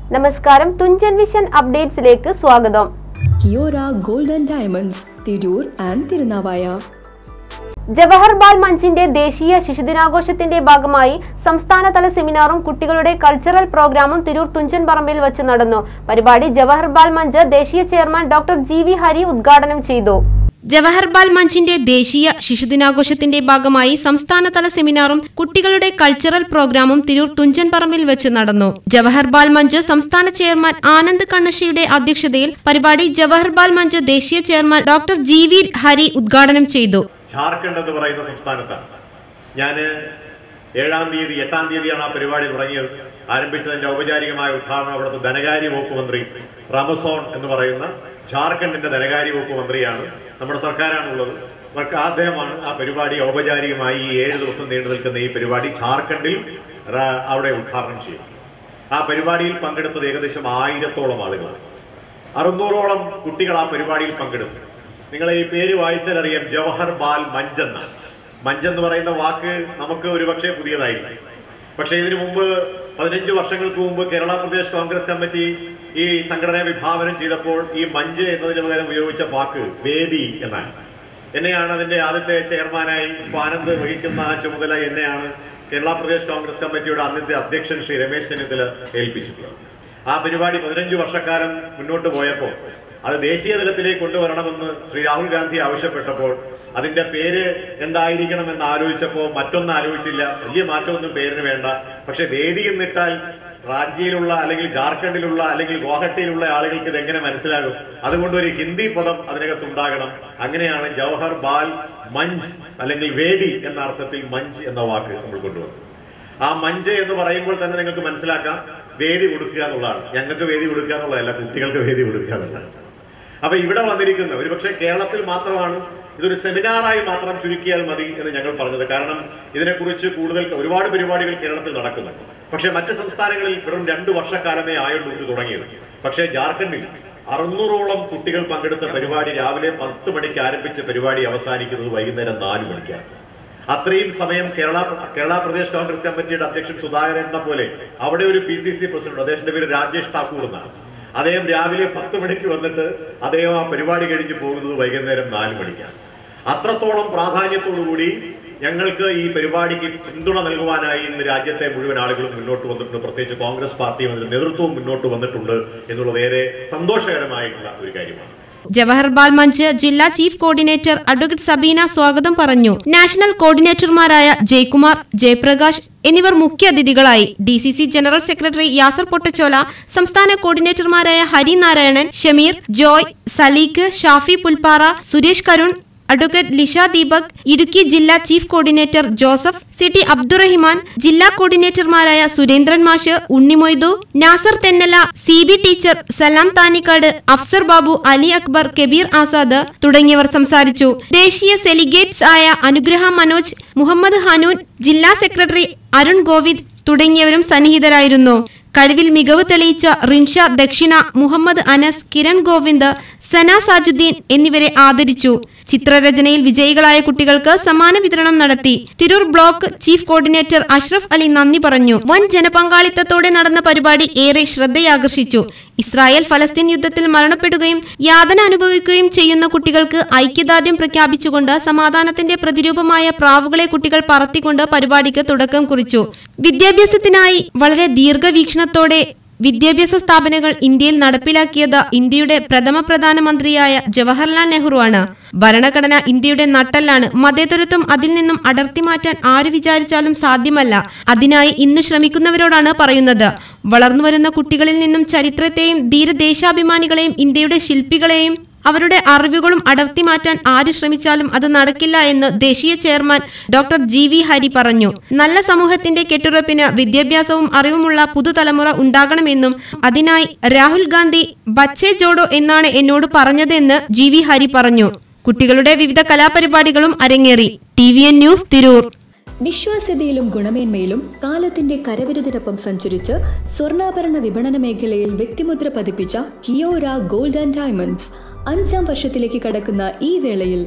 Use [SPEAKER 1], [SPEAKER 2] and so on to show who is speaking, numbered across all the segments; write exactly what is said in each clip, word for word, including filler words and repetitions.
[SPEAKER 1] നമസ്കാരം, തുഞ്ചൻ വിഷൻ അപ്ഡേറ്റ്സിലേക്ക് സ്വാഗതം.
[SPEAKER 2] Kiora gold and diamonds, Tirur and Thirunavaya.
[SPEAKER 1] Jawaharlal മഞ്ചിന്റെ ദേശീയ ശിശുദിനാഘോഷത്തിന്റെ ഭാഗമായി സംസ്ഥാനതല സെമിനാറും കുട്ടികളുടെ കൾച്ചറൽ പ്രോഗ്രാമും തിരൂർ തുഞ്ചൻ പറമ്പിൽ വച്ച് നടന്നു. പരിപാടി ജവഹർലാൽ മഞ്ച് ദേശീയ chairman doctor G V Hari ഉദ്ഘാടനം ചെയ്തു. ജവഹർലാൽ മഞ്ചിന്റെ ദേശീയ ശിശുദിനാഘോഷത്തിന്റെ ഭാഗമായി സംസ്ഥാനതല സെമിനാറും കുട്ടികളുടെ കൾച്ചറൽ പ്രോഗ്രാമും തിരൂർ തുഞ്ചൻ പറമ്പിൽ വെച്ച് നടന്നു. ജവഹർലാൽ മഞ്ച് സംസ്ഥാന ചെയർമാൻ ആനന്ദ് കണ്ണശ്ശിയുടെ അധ്യക്ഷതയിൽ പരിപാടി ജവഹർലാൽ മഞ്ച് ദേശീയ chairman doctor G V Hari ഉദ്ഘാടനം ചെയ്തു.
[SPEAKER 3] ജാർഖണ്ഡ് എന്ന് പറയുന്ന സംസ്ഥാനത്താണ് ഞാൻ ഏഴാം തീയതി എട്ടാം തീയതിയാണ് ആ പരിപാടി തുടങ്ങിയത്. ആരംഭിച്ചതിന്റെ ഔപചാരികമായ ഉദ്ഘാടനം അവിടുത്തെ ധനകാര്യ വകുപ്പ് മന്ത്രി റമസോൺ എന്ന് പറയുന്ന ജാർഖണ്ഡിന്റെ ധനകാര്യ വകുപ്പ് മന്ത്രിയാണ്. നമ്മുടെ സർക്കാരാണുള്ളത്. അദ്ദേഹമാണ് ആ പരിപാടി ഔപചാരികമായി ഈ ഏഴ് ദിവസം നീണ്ടു നിൽക്കുന്ന ഈ പരിപാടി ജാർഖണ്ഡിൽ അവിടെ ഉദ്ഘാടനം ചെയ്യും. ആ പരിപാടിയിൽ പങ്കെടുത്തത് ഏകദേശം ആയിരത്തോളം ആളുകൾ, അറുന്നൂറോളം കുട്ടികൾ ആ പരിപാടിയിൽ പങ്കെടുത്തു. നിങ്ങൾ ഈ പേര് വായിച്ചാൽ അറിയാം, ജവഹർലാൽ മഞ്ച് എന്നാണ്. മഞ്ച് എന്ന് പറയുന്ന വാക്ക് നമുക്ക് ഒരുപക്ഷെ പുതിയതായിരിക്കും. പക്ഷെ ഇതിനു മുമ്പ് പതിനഞ്ച് വർഷങ്ങൾക്ക് മുമ്പ് കേരള പ്രദേശ് കോൺഗ്രസ് കമ്മിറ്റി ഈ സംഘടനയെ വിഭാവനം ചെയ്തപ്പോൾ ഈ മഞ്ച് എന്നതിന് പകരം ഉപയോഗിച്ച വാക്ക് വേദി എന്നാണ്. എന്നെയാണ് അതിന്റെ ആദ്യത്തെ ചെയർമാനായി ആനന്ദ് വഹിക്കുന്ന ആ ചുമതല എന്നെയാണ് കേരള പ്രദേശ് കോൺഗ്രസ് കമ്മിറ്റിയുടെ അന്നത്തെ അധ്യക്ഷൻ ശ്രീ രമേശ് ചെന്നിത്തല ഏൽപ്പിച്ചിട്ടുള്ളത്. ആ പരിപാടി പതിനഞ്ച് വർഷക്കാലം മുന്നോട്ട് പോയപ്പോൾ അത് ദേശീയ തലത്തിലേക്ക് കൊണ്ടുവരണമെന്ന് ശ്രീ രാഹുൽ ഗാന്ധി ആവശ്യപ്പെട്ടപ്പോൾ അതിന്റെ പേര് എന്തായിരിക്കണമെന്ന് ആലോചിച്ചപ്പോൾ മറ്റൊന്നും ആലോചിച്ചില്ല. വലിയ മാറ്റമൊന്നും പേരിന് വേണ്ട, പക്ഷെ വേദി എന്നിട്ടാൽ റാഞ്ചിയിലുള്ള അല്ലെങ്കിൽ ജാർഖണ്ഡിലുള്ള അല്ലെങ്കിൽ ഗുവാഹട്ടിയിലുള്ള ആളുകൾക്ക് ഇത് എങ്ങനെ മനസ്സിലാകും? അതുകൊണ്ട് ഒരു ഹിന്ദി പദം അതിനകത്തുണ്ടാകണം. അങ്ങനെയാണ് ജവഹർലാൽ മഞ്ച് അല്ലെങ്കിൽ വേദി എന്ന അർത്ഥത്തിൽ മഞ്ച് എന്ന വാക്ക് നമ്മൾ കൊണ്ടുവന്നു. ആ മഞ്ച് എന്ന് പറയുമ്പോൾ തന്നെ നിങ്ങൾക്ക് മനസ്സിലാക്കാം, വേദി കൊടുക്കുക എന്നുള്ളതാണ്. ഞങ്ങൾക്ക് വേദി കൊടുക്കുക എന്നുള്ളതല്ല, കുട്ടികൾക്ക് വേദി കൊടുക്കുക എന്നുള്ളതാണ്. അപ്പൊ ഇവിടെ വന്നിരിക്കുന്ന ഒരുപക്ഷെ കേരളത്തിൽ മാത്രമാണ് ഇതൊരു സെമിനാറായി മാത്രം ചുരുക്കിയാൽ മതി എന്ന് ഞങ്ങൾ പറഞ്ഞത്. കാരണം ഇതിനെക്കുറിച്ച് കൂടുതൽ ഒരുപാട് പരിപാടികൾ കേരളത്തിൽ നടക്കുന്നുണ്ട്. പക്ഷെ മറ്റ് സംസ്ഥാനങ്ങളിൽ വെറും രണ്ടു വർഷക്കാലമേ ആയുള്ളൂ ഇത് തുടങ്ങിയത്. പക്ഷേ ജാർഖണ്ഡിൽ അറുന്നൂറോളം കുട്ടികൾ പങ്കെടുത്ത പരിപാടി രാവിലെ പത്ത് മണിക്ക് ആരംഭിച്ച പരിപാടി അവസാനിക്കുന്നത് വൈകുന്നേരം നാല് മണിക്കാണ്. അത്രയും സമയം കേരള കേരള പ്രദേശ് കോൺഗ്രസ് കമ്മിറ്റിയുടെ അധ്യക്ഷൻ സുധാകരനെ പോലെ അവിടെ ഒരു പി സി സി പ്രസിഡന്റ്, അദ്ദേഹത്തിന്റെ പേര് രാജേഷ് ഠാക്കൂർ എന്നാണ്. അദ്ദേഹം രാവിലെ പത്ത് മണിക്ക് വന്നിട്ട് അദ്ദേഹം ആ പരിപാടി കഴിഞ്ഞ് പോകുന്നത് വൈകുന്നേരം നാല് മണിക്കാണ്. അത്രത്തോളം പ്രാധാന്യത്തോടുകൂടി ഞങ്ങൾക്ക് ഈ പരിപാടിക്ക് പിന്തുണ നൽകുവാനായി ഇന്ന് രാജ്യത്തെ മുഴുവൻ ആളുകളും മുന്നോട്ട് വന്നിട്ടുണ്ട്. പ്രത്യേകിച്ച് കോൺഗ്രസ് പാർട്ടിയും അതിന്റെ നേതൃത്വവും മുന്നോട്ട് വന്നിട്ടുണ്ട് എന്നുള്ളത് ഏറെ സന്തോഷകരമായിട്ടുള്ള ഒരു കാര്യമാണ്.
[SPEAKER 1] ജവഹർലാൽ മഞ്ച് ജില്ലാ ചീഫ് കോർഡിനേറ്റർ അഡ്വക്കേറ്റ് സബീന സ്വാഗതം പറഞ്ഞു. നാഷണൽ കോർഡിനേറ്റർമാരായ ജയ്കുമാർ, ജയപ്രകാശ് എന്നിവർ മുഖ്യാതിഥികളായി. D C C general secretary Yasar Pottachola, സംസ്ഥാന കോർഡിനേറ്റർമാരായ ഹരി നാരായണൻ, ഷമീർ, ജോയ്, സലീഖ്, ഷാഫി പുൽപ്പാറ, സുരേഷ് കരുൺ, അഡ്വക്കേറ്റ് ലിഷ ദീപക്, ഇടുക്കി ജില്ലാ chief coordinator Joseph, C T Abdurahiman, ജില്ലാ കോർഡിനേറ്റർമാരായ സുരേന്ദ്രൻ മാഷ്, Unnimoythu, Nasar Thennala, C B teacher, Salam Thanikkad, Afsar Babu, Ali Akbar, Kabeer Azad തുടങ്ങിയവർ സംസാരിച്ചു. ദേശീയ സെലിഗേറ്റ്സ് ആയ അനുഗ്രഹ മനോജ്, മുഹമ്മദ് ഹനൂൻ, ജില്ലാ സെക്രട്ടറി അരുൺ ഗോവിന്ദ് തുടങ്ങിയവരും സന്നിഹിതരായിരുന്നു. കഴിവിൽ മികവ് തെളിയിച്ച റിൻഷ ദക്ഷിണ, മുഹമ്മദ് അനസ്, കിരൺ ഗോവിന്ദ്, സന സാജുദ്ദീൻ എന്നിവരെ ആദരിച്ചു. ചിത്രരചനയിൽ വിജയികളായ കുട്ടികൾക്ക് സമ്മാന വിതരണം നടത്തി. Tirur block chief coordinator Ashraf Ali നന്ദി പറഞ്ഞു. വൻ ജനപങ്കാളിത്തത്തോടെ നടന്ന പരിപാടി ഏറെ ശ്രദ്ധയാകർഷിച്ചു. ഇസ്രായേൽ ഫലസ്തീൻ യുദ്ധത്തിൽ മരണപ്പെടുകയും യാതന അനുഭവിക്കുകയും ചെയ്യുന്ന കുട്ടികൾക്ക് ഐക്യദാർഢ്യം പ്രഖ്യാപിച്ചുകൊണ്ട് സമാധാനത്തിന്റെ പ്രതിരൂപമായ പ്രാവുകളെ കുട്ടികൾ പറത്തിക്കൊണ്ട് പരിപാടിക്ക് തുടക്കം കുറിച്ചു. വിദ്യാഭ്യാസത്തിനായി വളരെ ദീർഘവീക്ഷണത്തോടെ വിദ്യാഭ്യാസ സ്ഥാപനങ്ങൾ ഇന്ത്യയിൽ നടപ്പിലാക്കിയത് ഇന്ത്യയുടെ പ്രഥമ പ്രധാനമന്ത്രിയായ ജവഹർലാൽ നെഹ്റു ആണ്. ഭരണഘടന ഇന്ത്യയുടെ നട്ടെല്ലാണ്. മതേതരത്വം അതിൽ നിന്നും അടർത്തി മാറ്റാൻ ആര് വിചാരിച്ചാലും സാധ്യമല്ല. അതിനായി ഇന്ന് ശ്രമിക്കുന്നവരോടാണ് പറയുന്നത്. വളർന്നുവരുന്ന കുട്ടികളിൽ നിന്നും ചരിത്രത്തെയും ധീരദേശാഭിമാനികളെയും ഇന്ത്യയുടെ ശില്പികളെയും അവരുടെ അറിവുകളും അടർത്തി മാറ്റാൻ ആര് ശ്രമിച്ചാലും അത് നടക്കില്ല എന്ന് ദേശീയ chairman doctor G V Hari പറഞ്ഞു. നല്ല സമൂഹത്തിന്റെ കെട്ടുറപ്പിന് വിദ്യാഭ്യാസവും അറിവുമുള്ള പുതുതലമുറ ഉണ്ടാകണമെന്നും അതിനായി രാഹുൽ ഗാന്ധി ബച്ചേ ജോഡോ എന്നാണ് എന്നോട് പറഞ്ഞതെന്ന് ജി വി ഹരി പറഞ്ഞു. കുട്ടികളുടെ വിവിധ കലാപരിപാടികളും അരങ്ങേറി. T V N news, Tirur.
[SPEAKER 2] വിശ്വാസ്യതയിലും ഗുണമേന്മയിലും കാലത്തിന്റെ കരവിരുതിനൊപ്പം സഞ്ചരിച്ച് സ്വർണ്ണാഭരണ വിപണന മേഖലയിൽ വ്യക്തിമുദ്ര പതിപ്പിച്ച കിയോര ഗോൾഡ് ആൻഡ് ഡയമണ്ട്സ് അഞ്ചാം വർഷത്തിലേക്ക് കടക്കുന്ന ഈ വേളയിൽ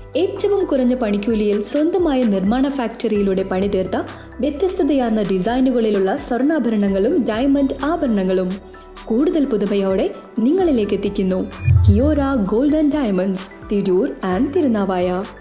[SPEAKER 2] ഏറ്റവും കുറഞ്ഞ പണിക്കൂലിയിൽ സ്വന്തമായ നിർമ്മാണ ഫാക്ടറിയിലൂടെ പണിതീർത്ത വ്യത്യസ്തതയാർന്ന ഡിസൈനുകളിലുള്ള സ്വർണ്ണാഭരണങ്ങളും ഡയമണ്ട് ആഭരണങ്ങളും കൂടുതൽ പുതുമയോടെ നിങ്ങളിലേക്ക് എത്തിക്കുന്നു Kiora golden diamonds Tirur and Thirunavaya.